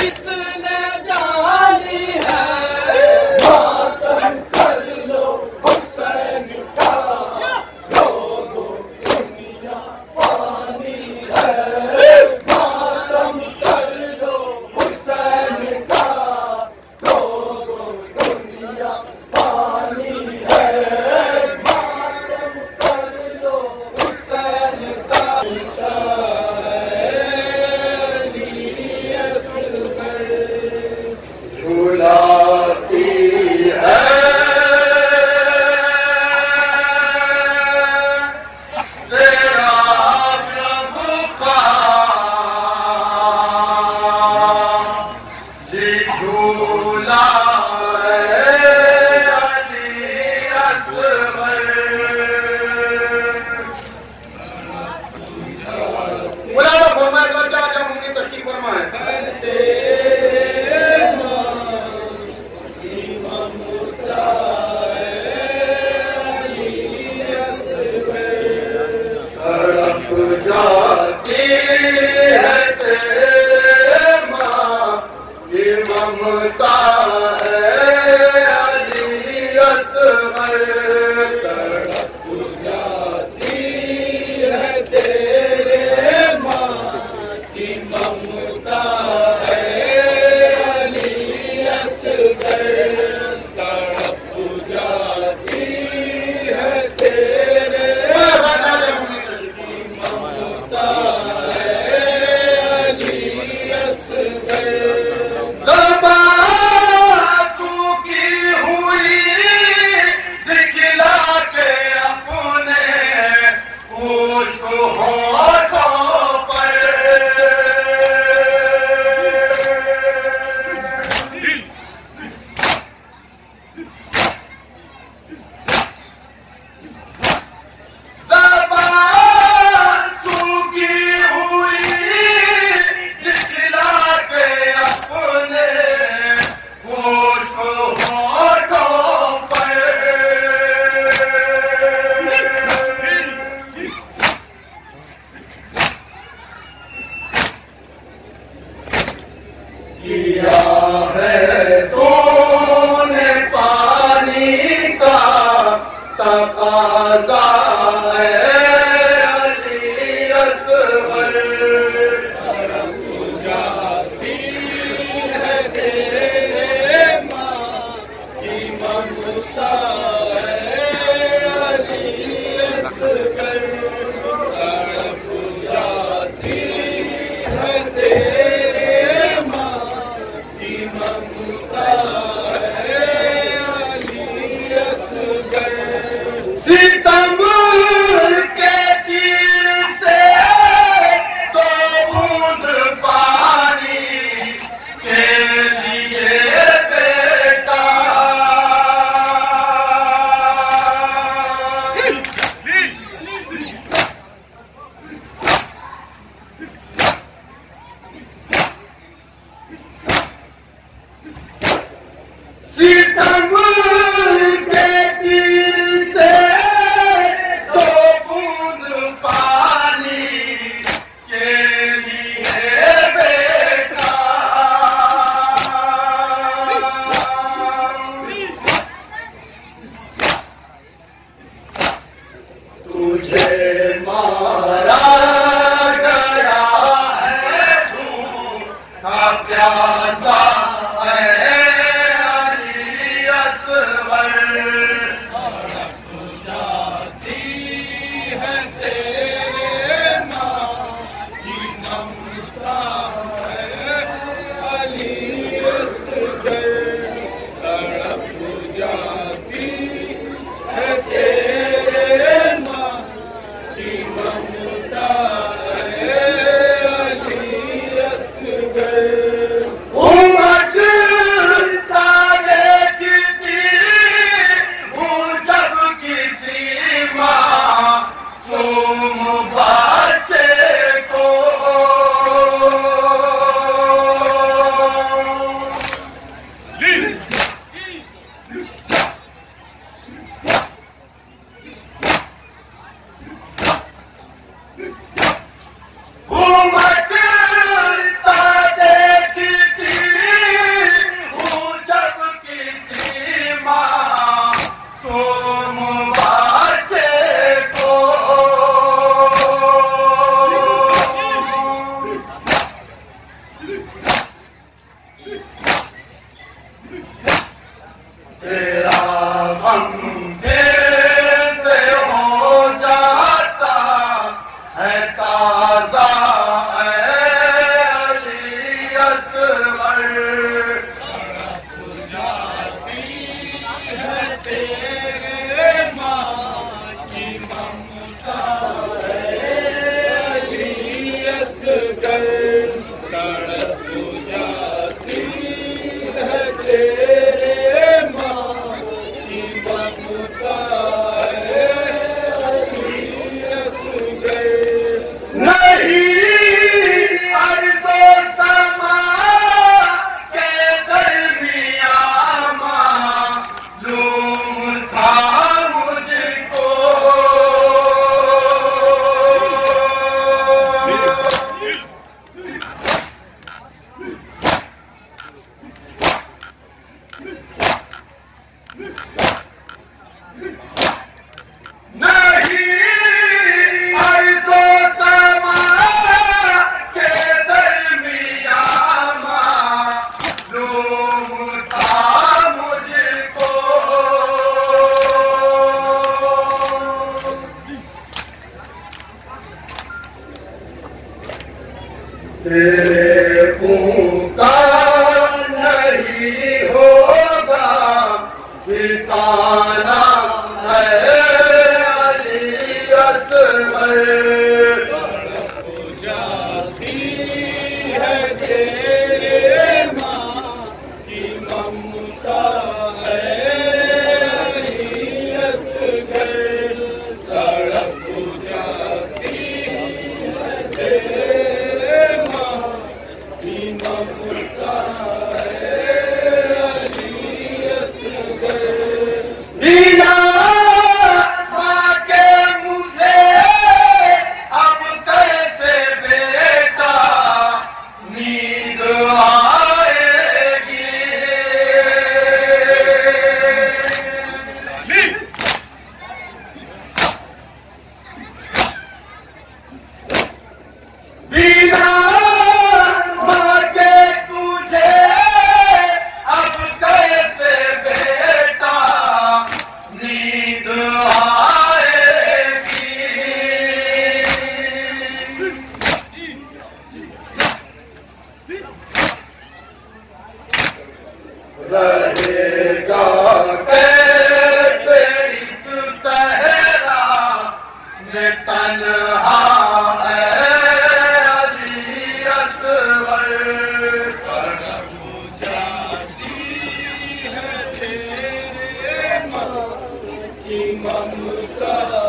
किसने जानी है, मातम कर लो हुसैन का, लोगो दुनिया पानी है, मातम कर लो हुसैन का, लोगो दुनिया पानी है, मातम कर लो हुसैन का। झुलाती है तेरा जब खाली झूला अली असगर। बुलाओ फरमाए तो अच्छा अच्छा मुझे तशरीफ फरमाए। जाती है तेरे माँ की ममता है अली असगर। तड़प जाती है तेरे माँ की ममता है अली असगर। तड़प जाती है तेरे किया है तूने पानी का तकाज़ा है अली असगर। तड़प जाती है तेरे माँ की ममता है अली असगर। तड़प जाती है तेरे सितम के तीर से तो बूंद पानी के लिए बेटा, सितम के तीर से तो बूंद पानी के लिए बेटा, तुझे मारा गया है झूठा प्यासा है जाती है तेरे माँ की ममता है अली असगर। तड़प जाती है तेरे माँ की ममता है अली असगर। है ताजा अली असगर जाती है तेरे माँ की ममता अली असगर तड़प जाती है तेरे माँ की ममता तेरे का नहीं होगा ठिकाना है अली असगर जाती है तेरे माँ की ममता अली असगर तड़प जाती है तेरे माँ की ममता अली असगर बिना माँ के मुझे अब कैसे बेटा नींद आएगी बिना माँ के तुझे अब कैसे बेटा नींद आएगी रहेगा कैसे इस सहरा में तन्हा है अली असगर तड़प जाती है तेरे माँ की ममता